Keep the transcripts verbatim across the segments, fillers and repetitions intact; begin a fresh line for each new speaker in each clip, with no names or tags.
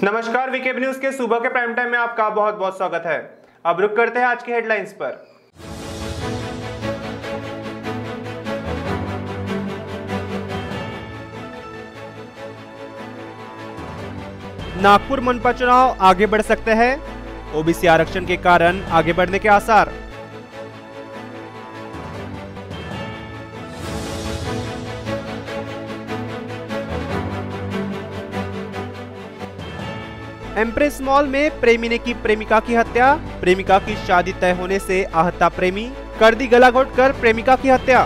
नमस्कार, VKB news के सुबह के प्राइम टाइम में आपका बहुत बहुत स्वागत है। अब रुक करते हैं आज की हेडलाइंस पर। नागपुर मनपा चुनाव आगे बढ़ सकते हैं, ओबीसी आरक्षण के कारण आगे बढ़ने के आसार। एम्प्रेस मॉल में प्रेमी ने की प्रेमिका की हत्या, प्रेमिका की शादी तय होने से आहता प्रेमी, कर दी गला घोटकर प्रेमिका की हत्या।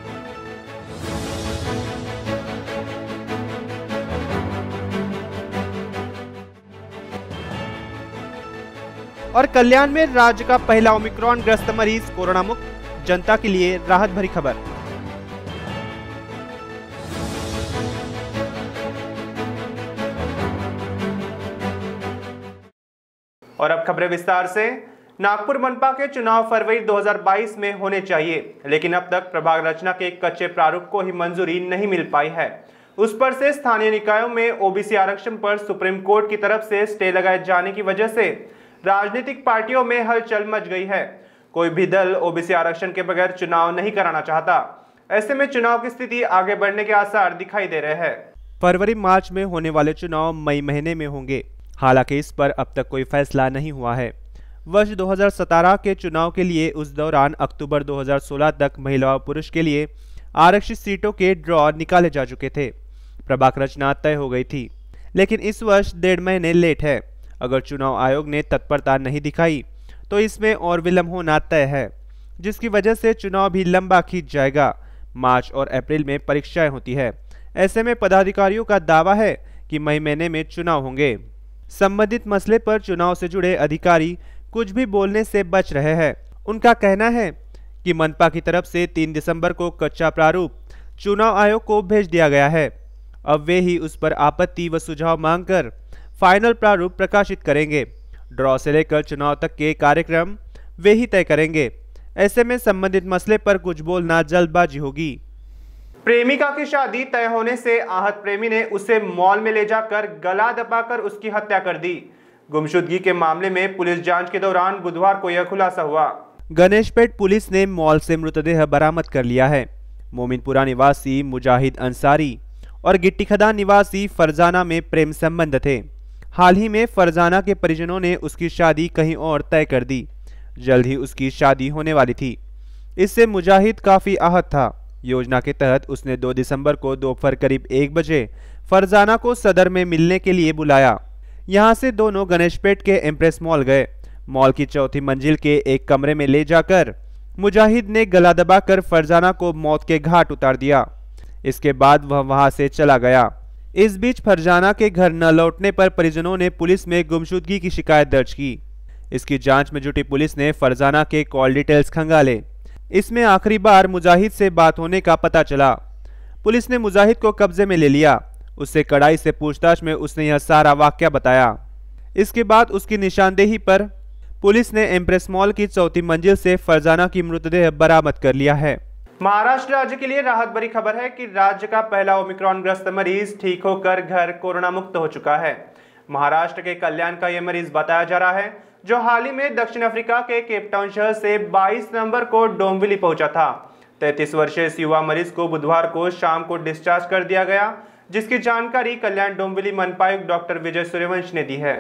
और कल्याण में राज्य का पहला ओमिक्रॉन ग्रस्त मरीज कोरोना मुक्त, जनता के लिए राहत भरी खबर। और अब खबरें विस्तार से। नागपुर मनपा के चुनाव फरवरी दो हज़ार बाईस में होने चाहिए, लेकिन अब तक प्रभाग रचना के एक कच्चे प्रारूप को ही मंजूरी नहीं मिल पाई है। उस पर से स्थानीय निकायों में ओबीसी आरक्षण पर सुप्रीम कोर्ट की तरफ से स्टे लगाए जाने की वजह से राजनीतिक पार्टियों में हलचल मच गई है। कोई भी दल ओबीसी आरक्षण के बगैर चुनाव नहीं कराना चाहता। ऐसे में चुनाव की स्थिति आगे बढ़ने के आसार दिखाई दे रहे हैं। फरवरी मार्च में होने वाले चुनाव मई महीने में होंगे। हालांकि इस पर अब तक कोई फैसला नहीं हुआ है। वर्ष दो हज़ार सत्रह के चुनाव के लिए उस दौरान अक्टूबर दो हज़ार सोलह तक महिला और पुरुष के लिए आरक्षित सीटों के ड्रॉ निकाले जा चुके थे। प्रभाग रचना तय हो गई थी, लेकिन इस वर्ष डेढ़ महीने लेट है। अगर चुनाव आयोग ने तत्परता नहीं दिखाई तो इसमें और विलंब होना तय है, जिसकी वजह से चुनाव भी लंबा खींच जाएगा। मार्च और अप्रैल में परीक्षाएं होती है। ऐसे में पदाधिकारियों का दावा है कि मई महीने में चुनाव होंगे। संबंधित मसले पर चुनाव से जुड़े अधिकारी कुछ भी बोलने से बच रहे हैं। उनका कहना है कि मनपा की तरफ से तीन दिसंबर को कच्चा प्रारूप चुनाव आयोग को भेज दिया गया है। अब वे ही उस पर आपत्ति व सुझाव मांगकर फाइनल प्रारूप प्रकाशित करेंगे। ड्रॉ से लेकर चुनाव तक के कार्यक्रम वे ही तय करेंगे। ऐसे में संबंधित मसले पर कुछ बोलना जल्दबाजी होगी। प्रेमिका की शादी तय होने से आहत प्रेमी ने उसे मॉल में ले जाकर गला दबाकर उसकी हत्या कर दी। गुमशुदगी के मामले में पुलिस जांच के दौरान बुधवार को यह खुलासा हुआ। गणेशपेट पुलिस ने मॉल से मृतदेह बरामद कर लिया है। मोमिनपुरा निवासी मुजाहिद अंसारी और गिट्टीखदा निवासी फरजाना में प्रेम संबंध थे। हाल ही में फरजाना के परिजनों ने उसकी शादी कहीं और तय कर दी। जल्द ही उसकी शादी होने वाली थी। इससे मुजाहिद काफी आहत था। योजना के तहत उसने दो दिसंबर को दोपहर करीब एक बजे फरजाना को सदर में मिलने के लिए बुलाया। यहां से दोनों गणेशपेट के एम्प्रेस मॉल गए। मॉल की चौथी मंजिल के एक कमरे में ले जाकर मुजाहिद ने गला दबाकर फरजाना को मौत के घाट उतार दिया। इसके बाद वह वहां से चला गया। इस बीच फरजाना के घर न लौटने पर परिजनों ने पुलिस में गुमशुदगी की शिकायत दर्ज की। इसकी जांच में जुटी पुलिस ने फरजाना के कॉल डिटेल्स खंगाले। इसमें आखिरी बार मुजाहिद से बात होने का पता चला। पुलिस ने मुजाहिद को कब्जे में ले लिया। उससे कड़ाई से पूछताछ में उसने यह सारा वाकया बताया। इसके बाद उसकी निशानदेही पर पुलिस ने एम्प्रेस मॉल की चौथी मंजिल से फरजाना की मृतदेह बरामद कर लिया है। महाराष्ट्र राज्य के लिए राहत भरी खबर है कि राज्य का पहला ओमिक्रॉन ग्रस्त मरीज ठीक होकर घर कोरोना मुक्त हो चुका है। महाराष्ट्र के कल्याण का यह मरीज बताया जा रहा है, जो हाल ही में दक्षिण अफ्रीका के केपटाउन शहर से बाईस नवंबर को डोंबिवली पहुंचा था। तैंतीस वर्षीय इस युवा मरीज को बुधवार को शाम को डिस्चार्ज कर दिया गया, जिसकी जानकारी कल्याण डोंबिवली मनपायुक्त डॉक्टर विजय सूर्यवंशी ने दी है।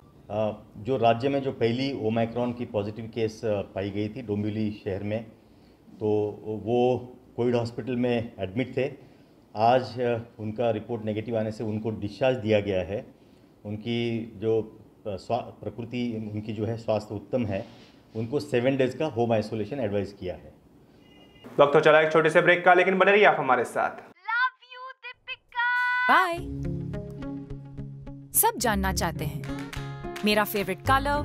जो राज्य में जो पहली ओमिक्रॉन की पॉजिटिव केस पाई गई थी डोंबिवली शहर में, तो वो कोविड हॉस्पिटल में एडमिट थे। आज उनका रिपोर्ट नेगेटिव आने से उनको डिस्चार्ज दिया गया है। उनकी जो प्रकृति उनकी जो है स्वास्थ्य उत्तम है। उनको सेवन डेज का होम आइसोलेशन एडवाइस किया है।
वक्त तो चला एक छोटे से ब्रेक का, लेकिन बने रहिए आप हमारे साथ।
बाय। सब जानना चाहते हैं मेरा फेवरेट कलर,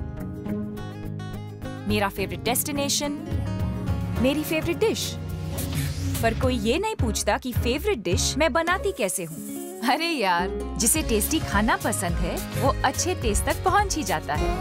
मेरा फेवरेट डेस्टिनेशन, मेरी फेवरेट डिश, पर कोई ये नहीं पूछता कि फेवरेट डिश मैं बनाती कैसे हूँ। अरे यार, जिसे टेस्टी खाना पसंद है वो अच्छे टेस्ट तक पहुंच ही जाता है।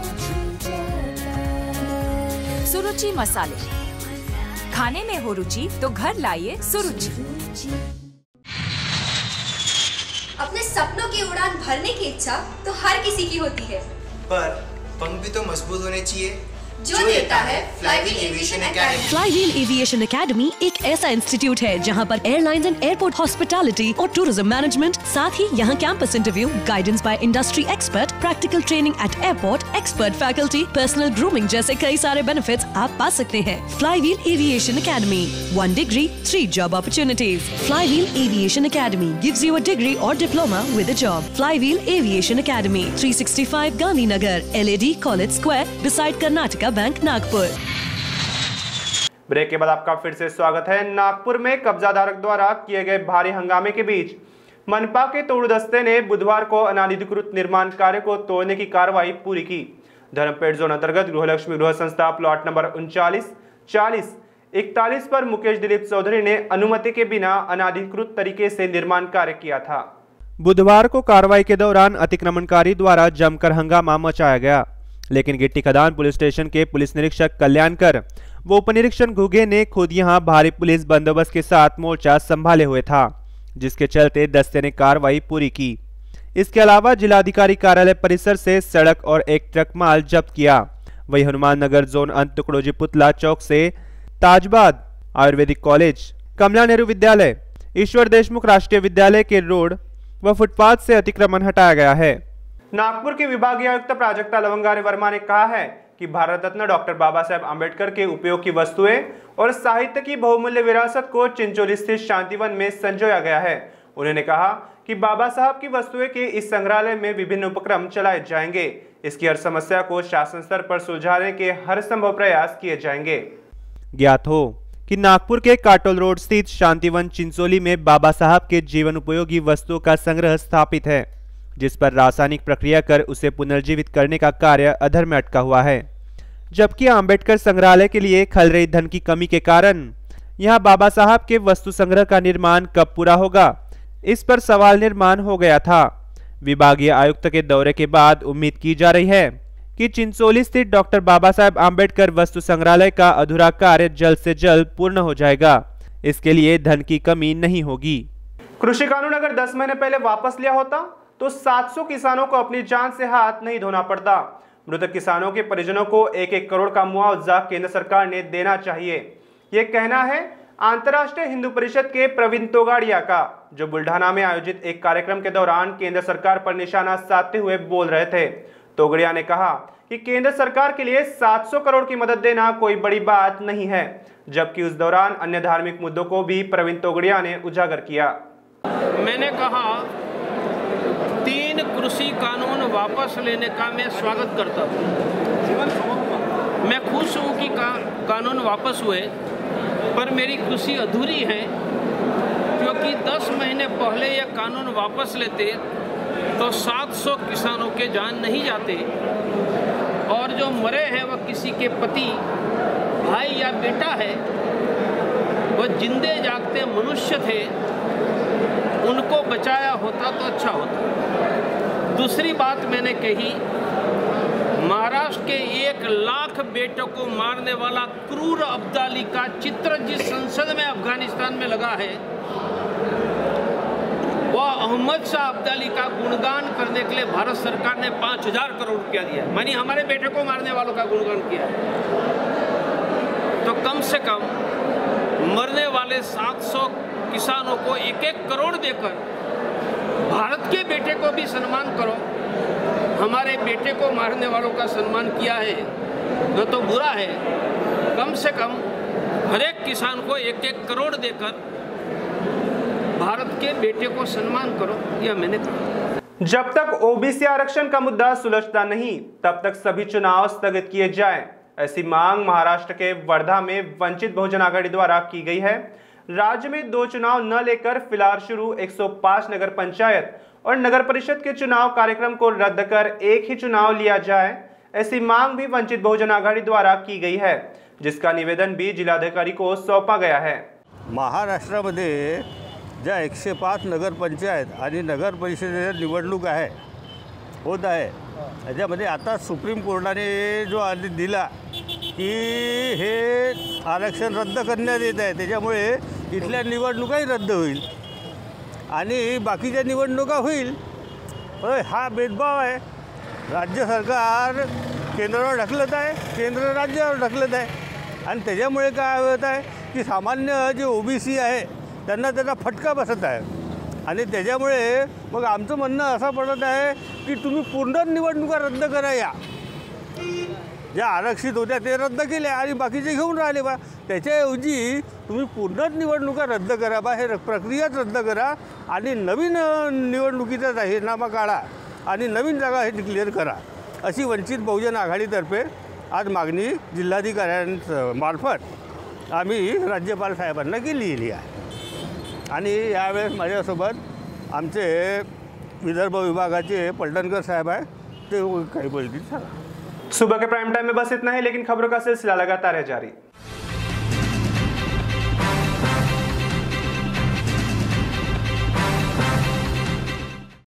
सुरुचि मसाले, खाने में हो रुचि तो घर लाइए सुरुचि।
अब अपने सपनों की उड़ान भरने की इच्छा तो हर किसी की होती है,
पर पंख भी तो मजबूत होने चाहिए,
जो देता है Flywheel Aviation Academy.
Flywheel Aviation Academy एक ऐसा इंस्टीट्यूट है जहां पर एयरलाइंस एंड एयरपोर्ट हॉस्पिटैलिटी और टूरिज्म मैनेजमेंट, साथ ही यहां campus interview, guidance by industry expert, practical training at airport, expert faculty, personal grooming जैसे कई सारे बेनिफिट्स आप पा सकते हैं। Flywheel Aviation Academy, one degree three job opportunities. Flywheel Aviation Academy gives you a degree और diploma with a job. Flywheel Aviation academy, three sixty five Gandhinagar, L A D college square, beside Karnataka bank, Nagpur.
Break के बाद आपका फिर से स्वागत है। नागपुर में कब्जाधारक द्वारा किए गए भारी हंगामे के बीच मनपा के तोड़ दस्ते ने बुधवार को अनाधिकृत निर्माण कार्य को तोड़ने की कार्रवाई पूरी की। धर्मपेट जोन अंतर्गत गृहलक्ष्मी गृह संस्था प्लॉट नंबर उनचालीस, चालीस, इकतालीस पर मुकेश दिलीप चौधरी ने अनुमति के बिना अनाधिकृत तरीके से निर्माण कार्य किया था। बुधवार को कार्रवाई के दौरान अतिक्रमणकारी द्वारा जमकर हंगामा मचाया गया, लेकिन गिट्टी खदान पुलिस स्टेशन के पुलिस निरीक्षक कल्याणकर व उप निरीक्षक घुगे ने खुद यहां भारी पुलिस बंदोबस्त के साथ मोर्चा संभाले हुए था, जिसके चलते दस्ते ने कार्रवाई पूरी की। इसके अलावा जिलाधिकारी कार्यालय परिसर से सड़क और एक ट्रक माल जब्त किया। वही हनुमान नगर जोन अंत टुकड़ोजी पुतला चौक से ताजबाद आयुर्वेदिक कॉलेज, कमला नेहरू विद्यालय, ईश्वर देशमुख राष्ट्रीय विद्यालय के रोड व फुटपाथ से अतिक्रमण हटाया गया है। नागपुर के विभागीय आयुक्त प्राजक्ता लवंगारे वर्मा ने कहा है कि भारत रत्न डॉक्टर बाबा साहेब आम्बेडकर के उपयोग की वस्तुएं और साहित्य की बहुमूल्य विरासत को चिंचोली स्थित शांतिवन में संजोया गया है। उन्होंने कहा कि बाबा साहब की वस्तुएं के इस संग्रहालय में विभिन्न उपक्रम चलाए जाएंगे। इसकी हर समस्या को शासन स्तर पर सुलझाने के हर संभव प्रयास किए जाएंगे। ज्ञात हो कि नागपुर के काटोल रोड स्थित शांतिवन चिंचोली में बाबा साहब के जीवन उपयोगी वस्तुओं का संग्रह स्थापित है, जिस पर रासायनिक प्रक्रिया कर उसे पुनर्जीवित करने का कार्य अधर में अटका हुआ है। जबकि आम्बेडकर संग्रहालय के लिए खल रही धन की कमी के कारण यहां बाबा साहब के वस्तु संग्रह का निर्माण कब पूरा होगा, इस पर सवाल निर्माण हो गया था। विभागीय आयुक्त के दौरे के बाद उम्मीद की जा रही है कि चिंचोली स्थित डॉक्टर बाबा साहेब आम्बेडकर वस्तु संग्रहालय का अधूरा कार्य जल्द से जल्द पूर्ण हो जाएगा। इसके लिए धन की कमी नहीं होगी। कृषि कानून अगर दस महीने पहले वापस लिया होता तो सात सौ किसानों को अपनी जान से हाथ नहीं धोना पड़ता। मृतक किसानों के परिजनों को एक एक करोड़ का मुआवजा केंद्र सरकार ने देना चाहिए, ये कहना है अंतर्राष्ट्रीय हिंदू परिषद के प्रवीण तोगाड़िया का, जो बुल्ढाना में आयोजित एक कार्यक्रम के दौरान केंद्र सरकार पर निशाना साधते हुए बोल रहे थे। तोगड़िया ने कहा कि केंद्र सरकार के लिए सात सौ करोड़ की मदद देना कोई बड़ी बात नहीं है, जबकि उस दौरान अन्य धार्मिक मुद्दों को भी प्रवीण तोगड़िया ने उजागर किया।
मैंने कहा तीन कृषि कानून वापस लेने का मैं स्वागत करता हूँ। मैं खुश हूँ कि का, कानून वापस हुए, पर मेरी खुशी अधूरी है, क्योंकि दस महीने पहले यह कानून वापस लेते तो सात सौ किसानों के जान नहीं जाते, और जो मरे हैं वह किसी के पति, भाई या बेटा है, वह जिंदे जागते मनुष्य थे, उनको बचाया होता तो अच्छा होता। दूसरी बात मैंने कही, महाराष्ट्र के एक लाख बेटों को मारने वाला क्रूर अब्दाली का चित्र जिस संसद में अफगानिस्तान में लगा है, वह अहमद शाह अब्दाली का गुणगान करने के लिए भारत सरकार ने पाँच हजार करोड़ रुपया दिया, मानी हमारे बेटे को मारने वालों का गुणगान किया है। तो कम से कम मरने वाले सात सौ किसानों को एक एक करोड़ देकर भारत के बेटे को भी सम्मान करो। हमारे बेटे को मारने वालों का सम्मान किया है जो तो बुरा है, कम से कम हर एक किसान को एक एक करोड़ देकर भारत के बेटे को सम्मान करो, यह मैंने कहा।
जब तक ओबीसी आरक्षण का मुद्दा सुलझता नहीं, तब तक सभी चुनाव स्थगित किए जाएं, ऐसी मांग महाराष्ट्र के वर्धा में वंचित बहुजन आघाड़ी द्वारा की गई है। राज्य में दो चुनाव न लेकर फिलहाल शुरू एक सौ पाँच नगर पंचायत और नगर परिषद के चुनाव कार्यक्रम को रद्द कर एक ही चुनाव लिया जाए, ऐसी मांग भी वंचित बहुजन आघाड़ी द्वारा की गई है, जिसका निवेदन भी जिलाधिकारी को सौंपा गया है।
महाराष्ट्रामध्ये ज्या एकशे पाच नगर पंचायत आणि नगर परिषदेच्या निवडणूक आहे होत आहे, त्याच्यामध्ये आता सुप्रीम कोर्टाने जो आदेश दिला की हे आरक्षण रद्द करण्यात येत आहे, त्याच्यामुळे इथल्या निवडणुकाही रद्द होईल। आणि बाकीच्या निवडणुका होईल. पण हा भेदभाव आहे. राज्य सरकार केंद्रावर ढकलत आहे, केंद्र राज्यावर ढकलत आहे आणि त्याच्यामुळे काय होत आहे की सामान्य जे ओ बी सी आहे त्यांना त्याचा फटका बसत आहे. आणि त्याच्यामुळे मग आमचं म्हणणं असं पडत आहे की तुम्ही पूर्ण निवडणुका रद्द करा. या ज्या आरक्षित होत्या ते रद्द केल्या आणि बाकीचे घेऊन राहिले बा. त्याच्याऐवजी तुम्ही पूर्ण निवडणुका रद्द करा बा. हे प्रक्रियाच रद्द करा आणि नवीन निवडणुकीचा जाहीरनामा काढा आणि नवीन जागा हे डिक्लेअर करा, अशी वंचित बहुजन आघाडीतर्फे आज मागणी जिल्हाधिकाऱ्यांमार्फत आम्ही राज्यपाल साहेबांना केलेली आहे. आणि यावेळेस माझ्यासोबत आमचे विदर्भ विभागाचे पलटणकर साहेब आहे, ते काही बोलतील.
सुबह के प्राइम टाइम में बस इतना ही, लेकिन खबरों का सिलसिला लगातार है जारी.